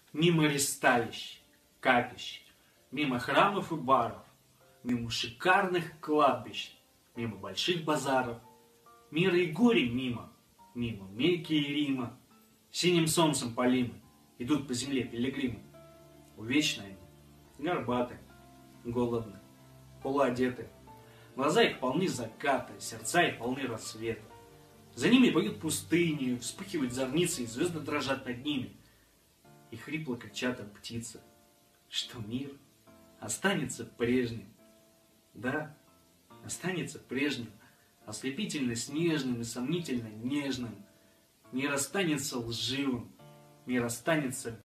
Мимо ристалищ, капищ, мимо храмов и баров, мимо шикарных кладбищ, мимо больших базаров, мира и горя мимо, мимо Мекки и Рима, синим солнцем полимы, идут по земле пилигримы. Увечные они, горбаты, голодны, полуодеты, глаза их полны заката, сердца их полны рассвета. За ними поют пустыни, вспыхивают зорницы, и звезды дрожат над ними. И хрипло кричат им птицы, что мир останется прежним. Да, останется прежним, ослепительно снежным и сомнительно нежным. Мир останется лживым, мир останется